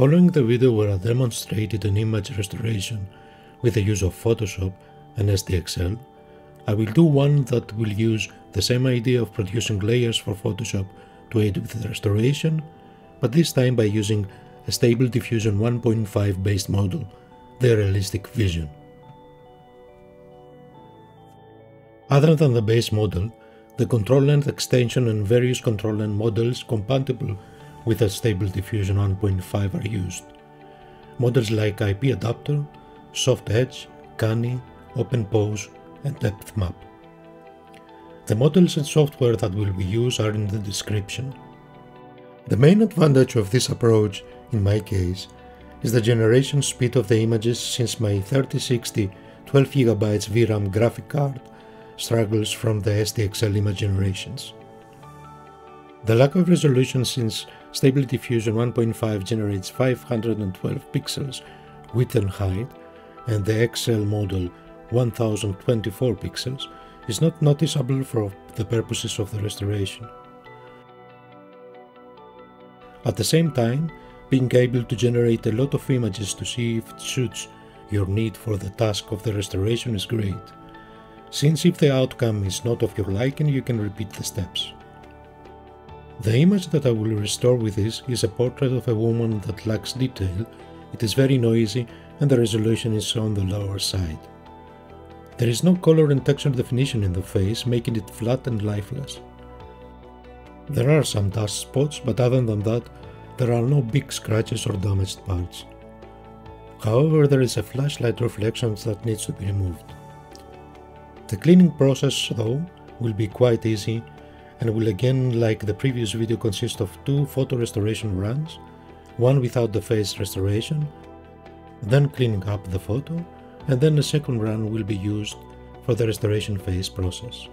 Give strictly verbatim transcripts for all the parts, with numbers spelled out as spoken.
Following the video where I demonstrated an image restoration with the use of Photoshop and S D X L, I will do one that will use the same idea of producing layers for Photoshop to aid with the restoration, but this time by using a stable Diffusion one point five based model, the RealisticVision. Other than the base model, the Controlnet extension and various Controlnet models compatible with a stable Diffusion one point five are used. Models like I P adapter, soft edge, Cunny, open pose, and depth map. The models and software that will be used are in the description. The main advantage of this approach, in my case, is the generation speed of the images, since my thirty sixty twelve gigabyte V RAM graphic card struggles from the S D X L image generations. The lack of resolution, since Stable Diffusion one point five generates five hundred twelve pixels width and height, and the X L model one thousand twenty-four pixels, is not noticeable for the purposes of the restoration. At the same time, being able to generate a lot of images to see if it suits your need for the task of the restoration is great, since if the outcome is not of your liking, you can repeat the steps. The image that I will restore with this is a portrait of a woman that lacks detail, it is very noisy, and the resolution is on the lower side. There is no color and texture definition in the face, making it flat and lifeless. There are some dust spots, but other than that, there are no big scratches or damaged parts. However, there is a flashlight reflection that needs to be removed. The cleaning process, though, will be quite easy, and will again, like the previous video, consist of two photo restoration runs, one without the face restoration, then cleaning up the photo, and then a second run will be used for the restoration phase process.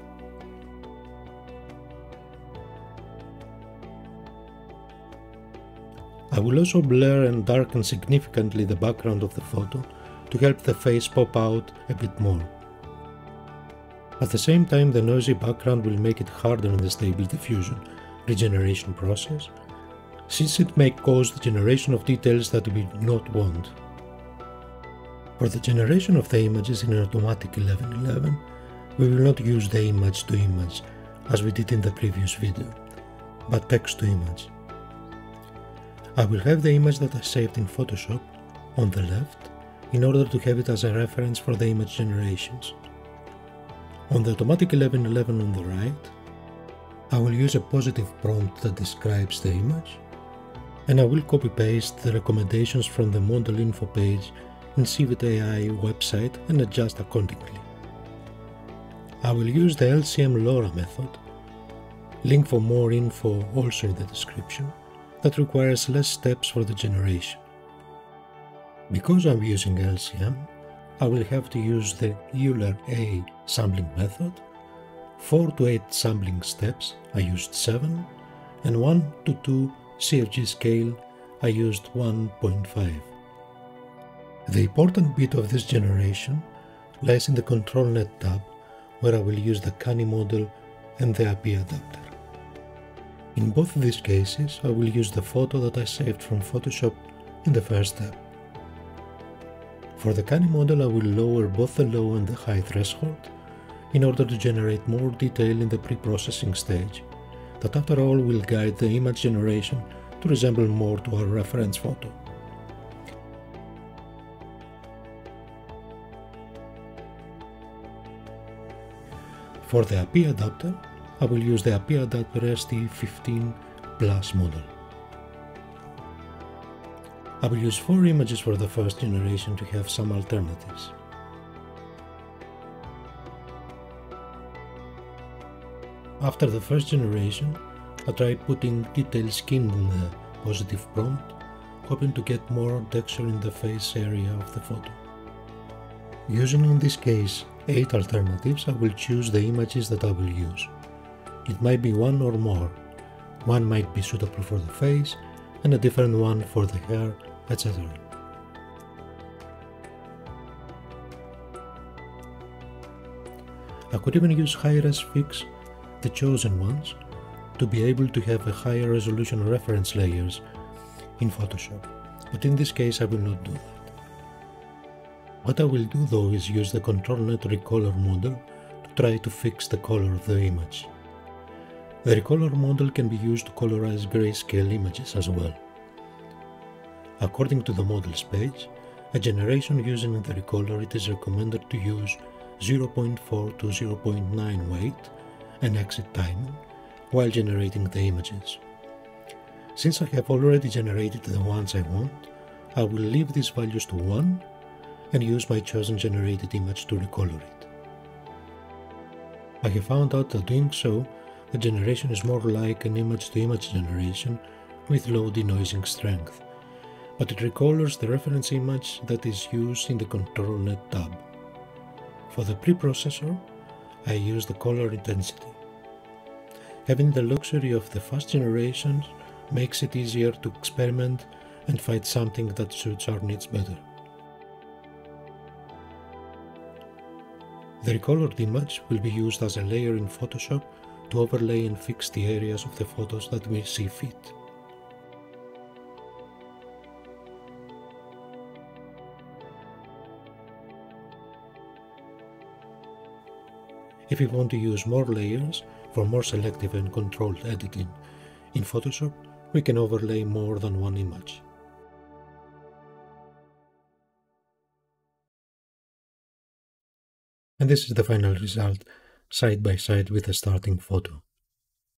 I will also blur and darken significantly the background of the photo to help the face pop out a bit more. At the same time, the noisy background will make it harder in the Stable Diffusion regeneration process, since it may cause the generation of details that we do not want. For the generation of the images in an automatic eleven eleven, we will not use the image to image as we did in the previous video, but text to image. I will have the image that I saved in Photoshop on the left in order to have it as a reference for the image generations. On the automatic eleven eleven on the right, I will use a positive prompt that describes the image, and I will copy-paste the recommendations from the model info page in Civet A I website and adjust accordingly. I will use the L C M LoRA method, link for more info also in the description, that requires less steps for the generation. Because I'm using L C M, I will have to use the Euler A sampling method, four to eight sampling steps, I used seven, and one to two C F G scale, I used one point five. The important bit of this generation lies in the Controlnet tab, where I will use the Cunny model and the I P adapter. In both these cases, I will use the photo that I saved from Photoshop in the first step. For the Cunny model, I will lower both the low and the high threshold in order to generate more detail in the pre-processing stage, that after all will guide the image generation to resemble more to our reference photo. For the I P adapter, I will use the I P adapter S D fifteen plus model. I will use four images for the first generation to have some alternatives. After the first generation, I tried putting detailed skin in the positive prompt, hoping to get more texture in the face area of the photo. Using in this case eight alternatives, I will choose the images that I will use. It might be one or more. One might be suitable for the face, and a different one for the hair, et cetera. I could even use high-res fix the chosen ones to be able to have a higher resolution reference layers in Photoshop. but in this case I will not do that. What I will do though is use the Controlnet Recolor model to try to fix the color of the image. The Recolor model can be used to colorize grayscale images as well. According to the Models page, a generation using the Recolor, it is recommended to use zero point four to zero point nine weight and exit timing while generating the images. Since I have already generated the ones I want, I will leave these values to one and use my chosen generated image to recolor it. I have found out that doing so, the generation is more like an image-to-image generation with low denoising strength, but it recolors the reference image that is used in the Controlnet tab. For the preprocessor, I use the color intensity. Having the luxury of the fast generations makes it easier to experiment and find something that suits our needs better. The recolored image will be used as a layer in Photoshop to overlay and fix the areas of the photos that we see fit. If we want to use more layers for more selective and controlled editing in Photoshop, we can overlay more than one image. And this is the final result, side by side with the starting photo.